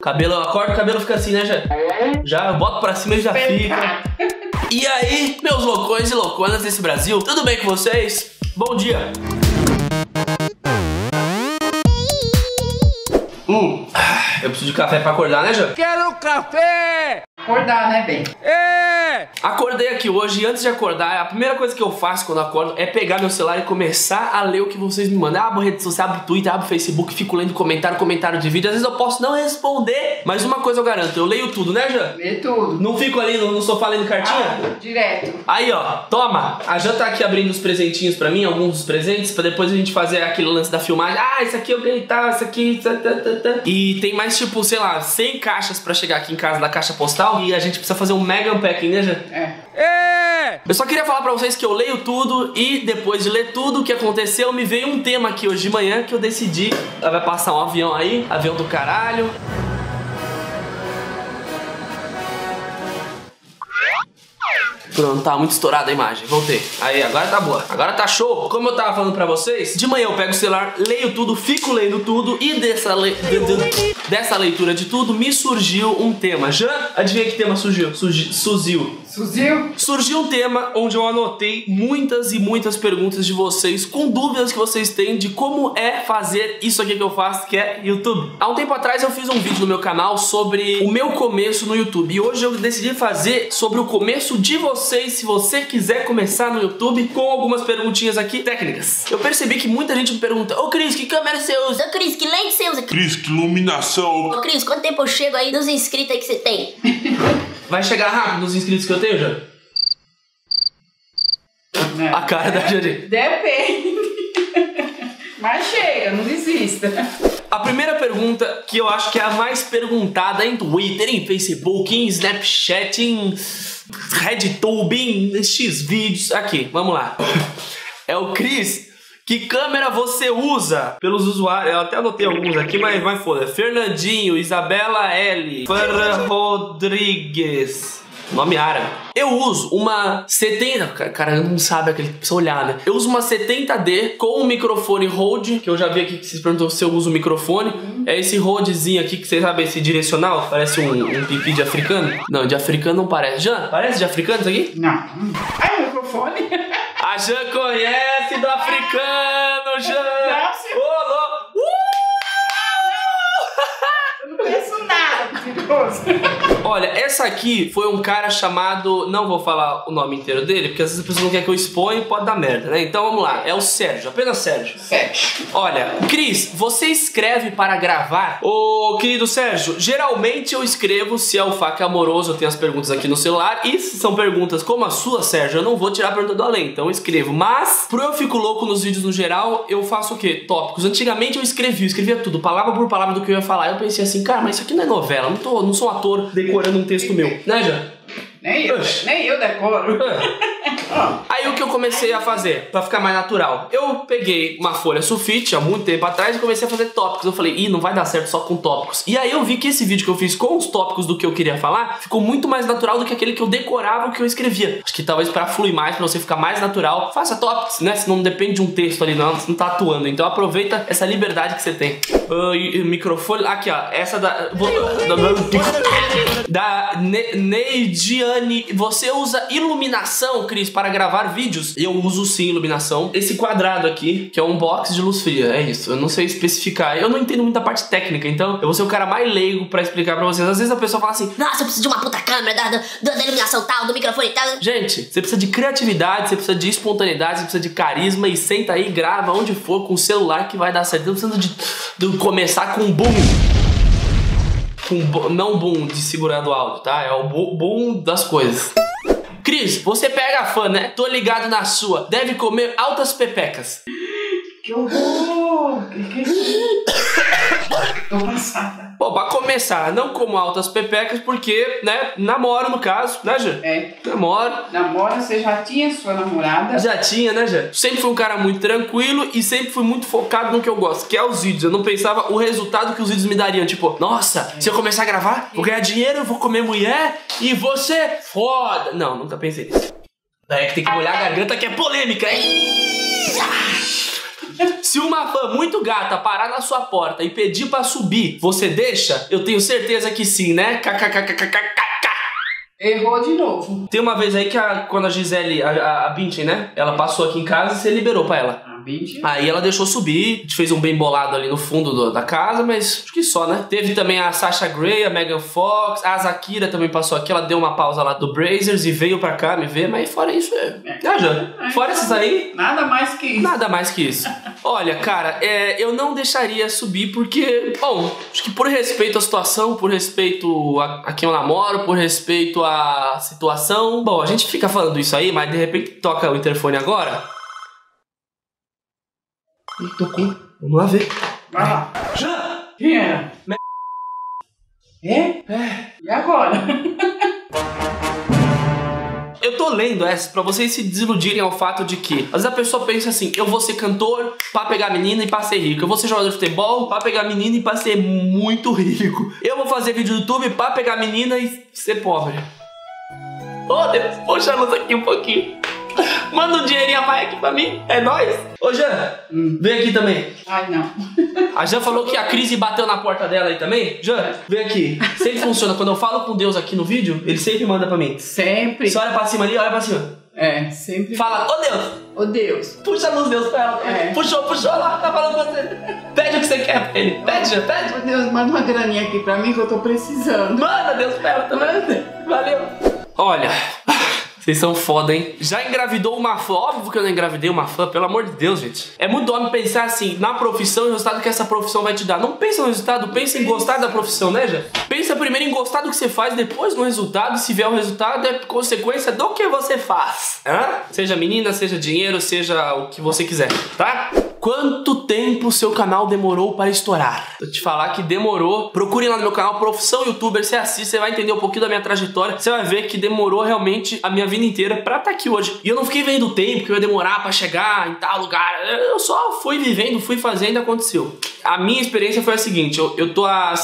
Cabelo, eu acordo, o cabelo fica assim, né, já eu boto pra cima e já fica. E aí, meus loucões e louconas desse Brasil, tudo bem com vocês? Bom dia. Eu preciso de café pra acordar, né, Jã? Quero café! Acordar, né, bem? Acordei aqui hoje e antes de acordar, a primeira coisa que eu faço quando acordo é pegar meu celular e começar a ler o que vocês me mandam. Abro rede social, abro Twitter, abro Facebook, fico lendo comentário de vídeo. Às vezes eu posso não responder, mas uma coisa eu garanto, eu leio tudo, né, Jã? Lê tudo. Não fico ali no sofá lendo cartinha? Direto. Aí, ó, toma. A Jã tá aqui abrindo os presentinhos pra mim, alguns dos presentes, pra depois a gente fazer aquele lance da filmagem. Ah, esse aqui eu ganhei tal, esse aqui... E tem mais, tipo, sei lá, 100 caixas pra chegar aqui em casa da caixa postal e a gente precisa fazer um mega unpacking, né, Jã? Eu só queria falar pra vocês que eu leio tudo e depois de ler tudo o que aconteceu, me veio um tema aqui hoje de manhã que eu decidi. Vai passar um avião aí, avião do caralho. Pronto, tá muito estourada a imagem, voltei. Aí, agora tá boa, agora tá show. Como eu tava falando pra vocês, de manhã eu pego o celular, leio tudo, fico lendo tudo. E dessa leitura de tudo, me surgiu um tema. Já adivinha que tema surgiu? Surgiu um tema onde eu anotei muitas e muitas perguntas de vocês, com dúvidas que vocês têm de como é fazer isso aqui que eu faço, que é YouTube. Há um tempo atrás eu fiz um vídeo no meu canal sobre o meu começo no YouTube. E hoje eu decidi fazer sobre o começo de vocês, se você quiser começar no YouTube, com algumas perguntinhas aqui técnicas. Eu percebi que muita gente me pergunta: ô Cris, que câmera você usa? Ô Cris, que lente você usa? Cris, que iluminação! Ô Cris, quanto tempo eu chego aí nos inscritos aí que você tem? Vai chegar rápido nos inscritos que eu tenho, já? A cara da Jane. Depende. Mas chega, não desista. A primeira pergunta, que eu acho que é a mais perguntada em Twitter, em Facebook, em Snapchat, em RedTube, em Xvideos. Aqui, vamos lá. É o Cris. Que câmera você usa? Pelos usuários, eu até anotei alguns aqui, mas foda. Fernandinho, Isabela L, Ferra Rodrigues. Nome árabe. Eu uso uma 70... Cara, não sabe aquele... Precisa olhar, né? Eu uso uma 70D com um microfone Rode, que eu já vi aqui que vocês perguntou se eu uso o microfone. É esse Rodezinho aqui, que vocês sabem, esse direcional. Parece um pipi de africano. Não, de africano não parece. Jã, parece de africano isso aqui? Não. Ai, o microfone. A Jã conhece do africano, Jã. Eu não conheço nada, perigoso. Olha, essa aqui foi um cara chamado... Não vou falar o nome inteiro dele, porque às vezes a pessoa não quer que eu exponha e pode dar merda, né? Então vamos lá, é o Sérgio, apenas Sérgio. Olha, Cris, você escreve para gravar? Ô, querido Sérgio, geralmente eu escrevo se é o faca amoroso, eu tenho as perguntas aqui no celular. E se são perguntas como a sua, Sérgio, eu não vou tirar a pergunta do além, então eu escrevo. Mas, pro Eu Fico Louco nos vídeos no geral, eu faço o quê? Tópicos. Antigamente eu escrevia tudo, palavra por palavra do que eu ia falar. Eu pensei assim, cara, mas isso aqui não é novela, não sou um ator decorando um texto meu, né, Jã? Nem eu decoro. Aí o que eu comecei a fazer, pra ficar mais natural? Eu peguei uma folha sulfite há muito tempo atrás e comecei a fazer tópicos. Eu falei, não vai dar certo só com tópicos. E aí eu vi que esse vídeo que eu fiz com os tópicos do que eu queria falar ficou muito mais natural do que aquele que eu decorava o que eu escrevia. Acho que talvez pra fluir mais, pra você ficar mais natural, faça tópicos, né? Senão não depende de um texto ali, não, você não tá atuando. Então aproveita essa liberdade que você tem. Microfone, aqui ó, essa da Neidiane. Você usa iluminação, Cris, para gravar vídeos? Eu uso sim iluminação. Esse quadrado aqui, que é um box de luz fria, é isso. Eu não sei especificar, eu não entendo muita parte técnica, então eu vou ser o cara mais leigo pra explicar pra vocês. Às vezes a pessoa fala assim, nossa, eu preciso de uma puta câmera, da iluminação tal, do microfone tal. Gente, você precisa de criatividade, você precisa de espontaneidade, você precisa de carisma e senta aí e grava onde for com o celular que vai dar certo. Não precisa de começar com boom. Não boom de segurar do áudio, tá? É o boom das coisas. Cris, você pega fã, né? Tô ligado na sua. Deve comer altas pepecas. Que horror! Tô cansada. Pô, pra começar, não como altas pepecas porque, né, namoro no caso, né, Jã? Namoro. Namora, você já tinha sua namorada? Já tinha, né, Jã? Sempre fui um cara muito tranquilo e sempre fui muito focado no que eu gosto, que é os vídeos. Eu não pensava o resultado que os vídeos me dariam. Tipo, nossa, se eu começar a gravar, vou ganhar dinheiro, vou comer mulher e você foda. Não, nunca pensei nisso. Daí é que tem que molhar a garganta que é polêmica, hein? Se uma fã muito gata parar na sua porta e pedir pra subir, você deixa? Eu tenho certeza que sim, né? KKKKKK. Errou de novo. Tem uma vez aí que quando a Gisele, a Bintin, né? Ela passou aqui em casa e você liberou pra ela. A Bintin. Aí ela deixou subir, a gente fez um bem bolado ali no fundo da casa, mas acho que só, né? Teve também a Sasha Grey, a Megan Fox, a Zakira também passou aqui, ela deu uma pausa lá do Brazers e veio pra cá me ver, mas fora isso, fora esses aí, nada mais que isso. nada mais que isso. Olha, cara, eu não deixaria subir porque, bom, acho que por respeito à situação, por respeito a quem eu namoro, por respeito à situação, bom, a gente fica falando isso aí, mas de repente toca o interfone agora. Ih, tocou. Vamos lá ver. Vai lá. Já! Quem era? É? E agora? Eu tô lendo essas pra vocês se desiludirem ao fato de que às vezes a pessoa pensa assim: eu vou ser cantor pra pegar menina e pra ser rico. Eu vou ser jogador de futebol pra pegar menina e pra ser muito rico. Eu vou fazer vídeo no YouTube pra pegar menina e ser pobre. Oh, Deus, puxa a luz aqui um pouquinho. Manda um dinheirinho a mais aqui pra mim. É nóis. Ô, Jean, vem aqui também. Ai, não. A Jean falou que a crise bateu na porta dela aí também. Jean, vem aqui. Sempre funciona. Quando eu falo com Deus aqui no vídeo, ele sempre manda pra mim. Sempre. Você olha pra cima ali, olha pra cima. É, sempre. Fala, ô Deus. Ô Deus. Puxa a luz, Deus, pra ela. É. Puxou lá, tá falando com você. Pede o que você quer pra ele. Pede, Jean, pede. Ô Deus, manda uma graninha aqui pra mim que eu tô precisando. Manda, Deus, pra ela também. Valeu. Olha... Vocês são foda, hein? Já engravidou uma fã? Óbvio que eu não engravidei uma fã, pelo amor de Deus, gente. É muito homem pensar assim, na profissão e o resultado que essa profissão vai te dar. Não pensa no resultado, pensa em gostar da profissão, né, já? Pensa primeiro em gostar do que você faz, depois no resultado. Se vier o resultado, é consequência do que você faz. Hã? Seja menina, seja dinheiro, seja o que você quiser, tá? Quanto tempo o seu canal demorou para estourar? Vou te falar que demorou. Procure lá no meu canal, Profissão Youtuber. Você assiste, você vai entender um pouquinho da minha trajetória. Você vai ver que demorou realmente a minha vida inteira pra estar aqui hoje. E eu não fiquei vendo o tempo que eu ia demorar pra chegar em tal lugar. Eu só fui vivendo, fui fazendo e aconteceu. A minha experiência foi a seguinte: eu tô há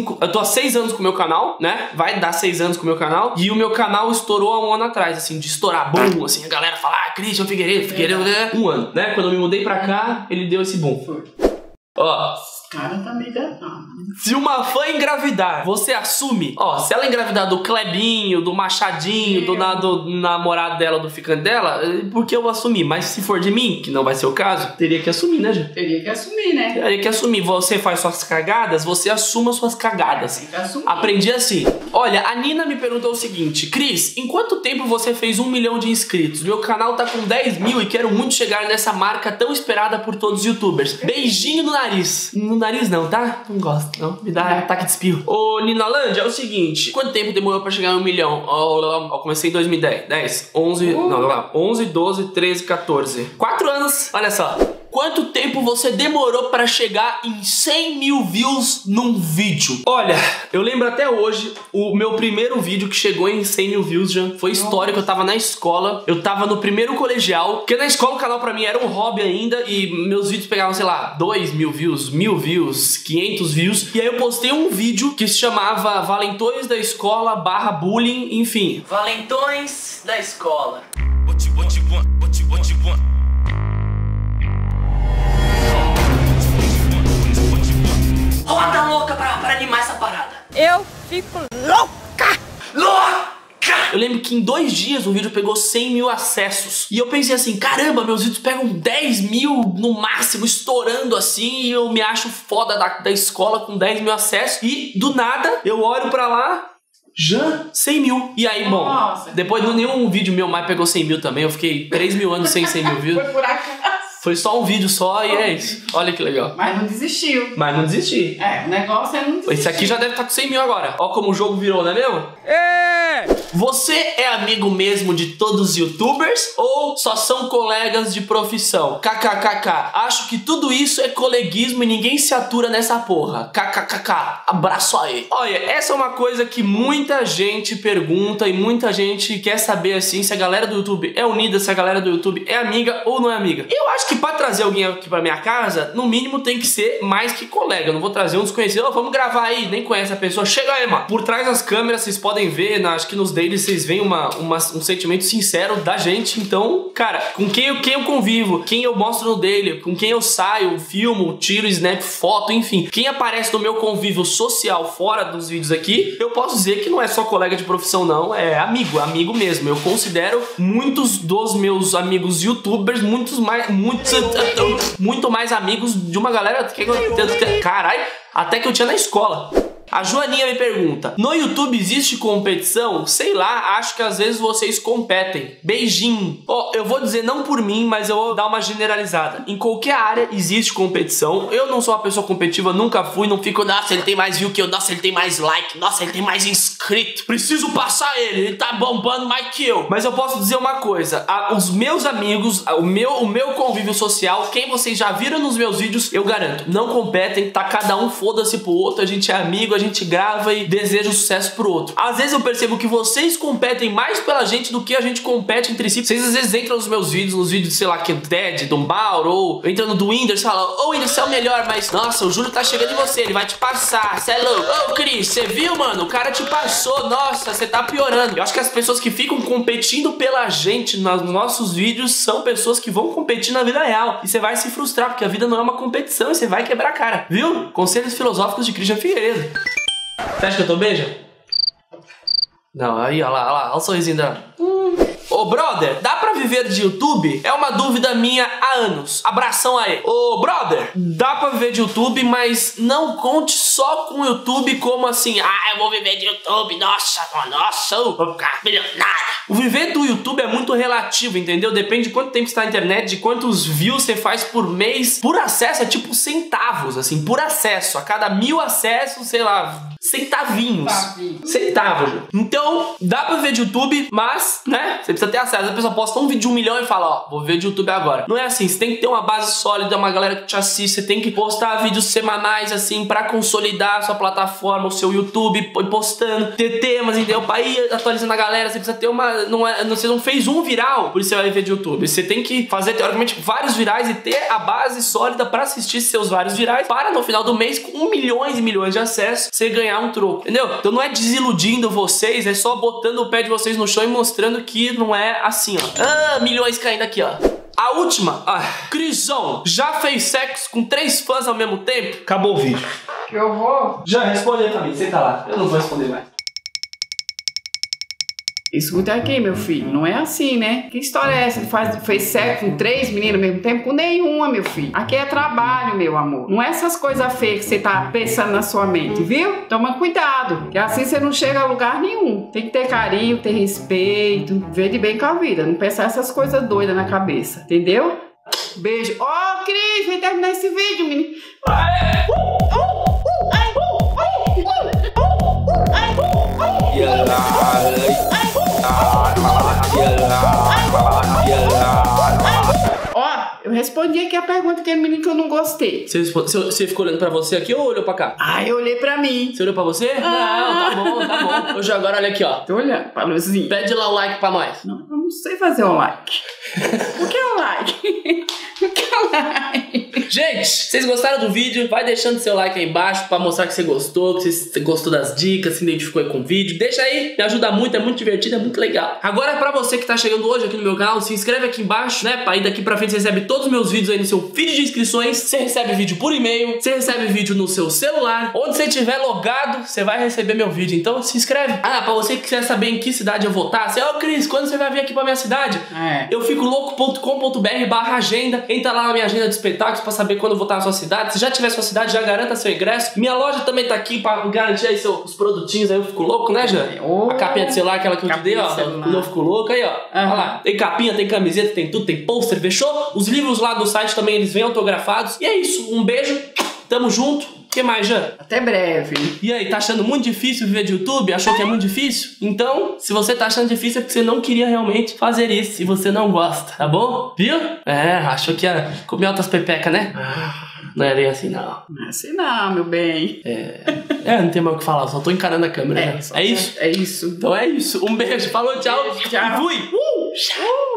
6 anos com o meu canal, né? Vai dar 6 anos com o meu canal. E o meu canal estourou há um ano atrás, assim, de estourar boom, assim, a galera fala, Christian Figueiredo, um ano, né? Quando eu me mudei pra cá, ele deu esse boom. Foi. Ó. Cara, tá meio danado. Se uma fã engravidar, você assume? Ó, se ela engravidar do Clebinho, do Machadinho, do namorado dela, do ficante dela, porque eu assumi. Mas se for de mim, que não vai ser o caso, teria que assumir, né, gente? Teria que assumir, né? Teria que assumir. Você faz suas cagadas, você assuma suas cagadas. Tem que assumir. Aprendi assim. Olha, a Nina me perguntou o seguinte: Cris, em quanto tempo você fez 1 milhão de inscritos? Meu canal tá com 10 mil e quero muito chegar nessa marca tão esperada por todos os youtubers. Beijinho no nariz. No nariz não, tá? Não gosto, não. Me dá ataque de espirro. Ô, Ninalândia, é o seguinte: quanto tempo demorou pra chegar em 1 milhão? Eu comecei em 2010. 10, 11, não, lá. 11, 12, 13, 14. 4 anos, olha só. Quanto tempo você demorou pra chegar em 100 mil views num vídeo? Olha, eu lembro até hoje, o meu primeiro vídeo que chegou em 100 mil views já foi histórico. Eu tava na escola, eu tava no primeiro colegial, porque na escola o canal pra mim era um hobby ainda e meus vídeos pegavam, sei lá, 2 mil views, 1000 views, 500 views. E aí eu postei um vídeo que se chamava Valentões da Escola / Bullying, enfim. Valentões da Escola. What you want? Roda louca pra animar essa parada. Eu fico louca! Louca! Eu lembro que em 2 dias o vídeo pegou 100 mil acessos. E eu pensei assim, caramba, meus vídeos pegam 10 mil no máximo, estourando assim. E eu me acho foda da escola com 10 mil acessos. E do nada, eu olho pra lá, já 100 mil. E aí, bom, Nossa, depois nenhum vídeo meu mais pegou 100 mil também. Eu fiquei 3 mil anos sem 100 mil views. Foi por acaso. Foi só um vídeo só e é isso. Olha que legal. Mas não desistiu. Mas não desisti. É, o negócio é não desistir. Esse aqui já deve estar com 100 mil agora. Ó como o jogo virou, não é mesmo? É! Você é amigo mesmo de todos os youtubers ou só são colegas de profissão? KKKK. Acho que tudo isso é coleguismo e ninguém se atura nessa porra. KKKK. Abraço aí. Olha, essa é uma coisa que muita gente pergunta e muita gente quer saber assim se a galera do YouTube é unida, se a galera do YouTube é amiga ou não é amiga. Eu acho que que pra trazer alguém aqui pra minha casa, no mínimo tem que ser mais que colega. Eu não vou trazer um desconhecido, vamos gravar aí, nem conhece a pessoa. Chega aí, mano. Por trás das câmeras, vocês podem ver, acho que nos dailies vocês veem um sentimento sincero da gente. Então, cara, com quem eu convivo, quem eu mostro no daily, com quem eu saio, filmo, tiro, snap, foto, enfim. Quem aparece no meu convívio social fora dos vídeos aqui, eu posso dizer que não é só colega de profissão, não. É amigo mesmo. Eu considero muitos dos meus amigos youtubers muito mais amigos de uma galera que caralho, até que eu tinha na escola. A Joaninha me pergunta: no YouTube existe competição? Sei lá, acho que às vezes vocês competem. Beijinho. Ó, eu vou dizer não por mim, mas eu vou dar uma generalizada. Em qualquer área existe competição. Eu não sou uma pessoa competitiva, nunca fui, não fico, nossa, ele tem mais view que eu, nossa, ele tem mais like, nossa, ele tem mais inscrito, preciso passar ele tá bombando mais que eu. Mas eu posso dizer uma coisa, os meus amigos, o meu convívio social, quem vocês já viram nos meus vídeos, eu garanto, não competem, tá cada um foda-se pro outro, a gente é amigo, a gente grava e deseja sucesso pro outro. Às vezes eu percebo que vocês competem mais pela gente do que a gente compete entre si. Vocês às vezes entram nos meus vídeos, nos vídeos, sei lá, que é do Ted, do Mauro, ou entra no do Whindersson e fala: ô Whindersson, você é o melhor, mas nossa, o Júlio tá chegando em você, ele vai te passar, você é louco. Ô Cris, você viu, mano? O cara te passou, nossa, você tá piorando. Eu acho que as pessoas que ficam competindo pela gente nos nossos vídeos são pessoas que vão competir na vida real. E você vai se frustrar, porque a vida não é uma competição e você vai quebrar a cara, viu? Conselhos filosóficos de Christian Figueiredo. Você acha que eu tô beija? Não, aí, olha lá, olha o sorrisinho dela. Ô, brother, dá pra viver de YouTube? É uma dúvida minha há anos. Abração aí. Ô, brother, dá pra viver de YouTube, mas não conte só com o YouTube como assim, eu vou viver de YouTube, nossa, eu vou ficar milionário. O viver do YouTube é muito relativo, entendeu? Depende de quanto tempo você tá na internet, de quantos views você faz por mês. Por acesso é tipo centavos, assim, por acesso. A cada 1000 acessos, sei lá, centavinhos. Centavos. Então, dá pra viver de YouTube, mas, né, você precisa ter acesso. A pessoa posta um vídeo de 1 milhão e fala, ó, vou ver de YouTube agora. Não é assim, você tem que ter uma base sólida, uma galera que te assiste, você tem que postar vídeos semanais, assim, pra consolidar a sua plataforma, o seu YouTube, postando, ter temas, entendeu? Pra ir atualizando a galera, você precisa ter uma... você não fez um viral, por isso você vai viver de YouTube. Você tem que fazer, teoricamente, vários virais e ter a base sólida pra assistir seus vários virais, para no final do mês, com milhões e milhões de acessos, você ganhar um troco, entendeu? Então não é desiludindo vocês, é só botando o pé de vocês no chão e mostrando que não é assim, ó. Milhões caindo aqui, ó. A última, Crisão, já fez sexo com 3 fãs ao mesmo tempo? Acabou o vídeo. Que horror. Já responde aí pra mim, senta lá. Eu não vou responder mais. Escuta aqui, meu filho, não é assim, né? Que história é essa? Fez sexo com 3 meninas ao mesmo tempo? Com nenhuma, meu filho. Aqui é trabalho, meu amor. Não é essas coisas feias que você tá pensando na sua mente, viu? Toma cuidado, que assim você não chega a lugar nenhum. Tem que ter carinho, ter respeito, ver de bem com a vida, não pensar essas coisas doidas na cabeça, entendeu? Beijo. Ó, Cris, vem terminar esse vídeo, menino. Ó, eu respondi aqui a pergunta daquele menino que eu não gostei. Você ficou olhando pra você aqui ou olhou pra cá? Eu olhei pra mim. Você olhou pra você? Não, tá bom. Hoje agora olha aqui, ó. Tô olhando pra luzinha. Pede lá o like pra nós. Não, eu não sei fazer um like. O que é um like? O que é um like? Gente, vocês gostaram do vídeo? Vai deixando seu like aí embaixo pra mostrar que você gostou, que você gostou das dicas, se identificou aí com o vídeo. Deixa aí, me ajuda muito, é muito divertido, é muito legal. Agora, pra você que tá chegando hoje aqui no meu canal, se inscreve aqui embaixo, né? Aí daqui pra frente você recebe todos os meus vídeos aí no seu feed de inscrições. Você recebe vídeo por e-mail, você recebe vídeo no seu celular. Onde você estiver logado, você vai receber meu vídeo. Então se inscreve. Pra você que quer saber em que cidade eu vou estar, você, Cris, quando você vai vir aqui pra minha cidade? Eu fico louco.com.br/agenda. Entra lá na minha agenda de espetáculos pra saber quando eu vou estar na sua cidade. Se já tiver sua cidade, já garanta seu ingresso. Minha loja também tá aqui pra garantir aí os produtinhos aí. Eu fico louco, né, Jane? A capinha de celular, aquela que eu te dei, ó. Eu fico louco aí, ó. Olha lá. Tem capinha, tem camiseta, tem tudo, tem pôster, fechou? Os livros lá do site também, eles vêm autografados. E é isso. Um beijo. Tamo junto. O que mais, Jean? Até breve. E aí, tá achando muito difícil viver de YouTube? Achou que é muito difícil? Então, se você tá achando difícil é porque você não queria realmente fazer isso e você não gosta, tá bom? Viu? Achou que ia comer altas pepecas, né? Não é bem assim, não. Não é assim não, meu bem. Não tem mais o que falar, só tô encarando a câmera. É isso? É isso. Então é isso. Um beijo, falou, tchau. Beijo, tchau. E fui! Tchau!